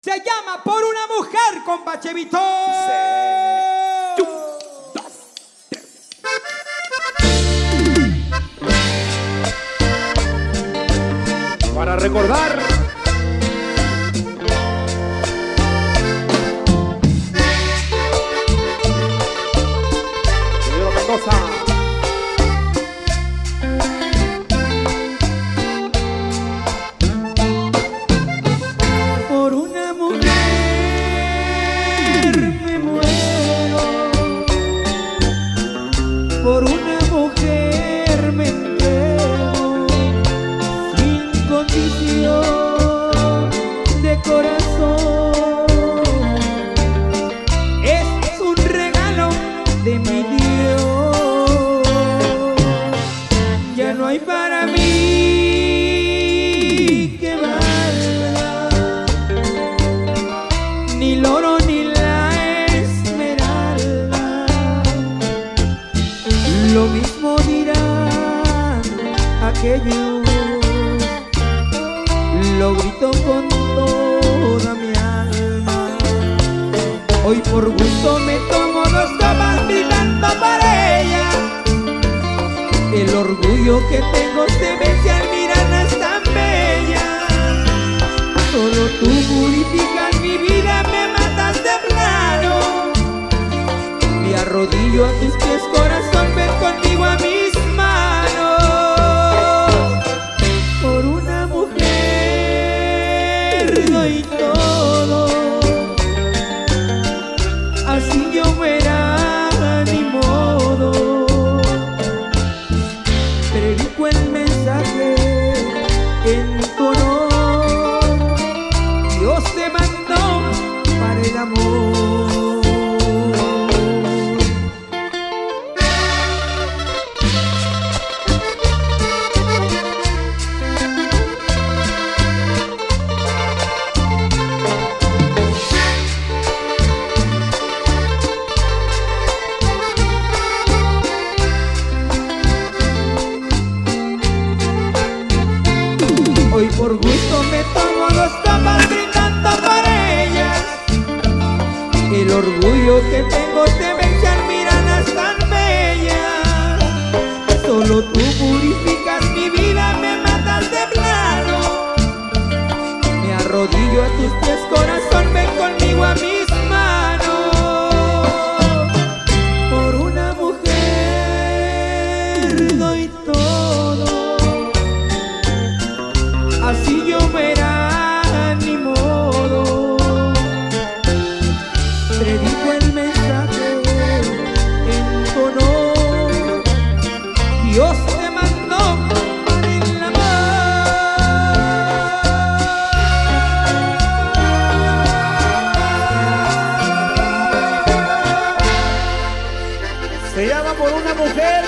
Se llama Por una mujer, compa Chevito. Para recordar. Pedro Mendoza. Por una mujer me muero, por una mujer me entrego, sin condición de corazón. Es un regalo de mi Dios, ya no hay para mí que valga ni el oro ni la esmeralda. Lo mismo dirán aquellos, lo grito con toda mi alma. Hoy por gusto me tomo 2 copas brindando para ella. El orgullo que tengo se vence al mirarla, es tan bella. Solo tú purificas mi vida, me matas de plano. Me arrodillo a tus pies, corazón, ven conmigo a mis manos. Por una mujer doy todo, así yo verá ni modo. Predico el mensaje en tu honor, Dios te mandó para el amor. Hoy por gusto me tomo 2 copas brindando por ellas. El orgullo que tengo te vence al mirarlas tan bellas. Solo tú purificas mi vida, me matas de plano. Me arrodillo a tus pies, corazón, ven conmigo a mis manos. Por una mujer doy todo, así yo verá ni modo. Predico el mensaje en tu honor, Dios te mandó para el amor. Se llama Por una mujer.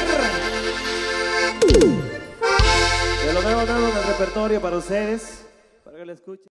Yo lo veo nuevo en el repertorio para ustedes, para que lo escuchen.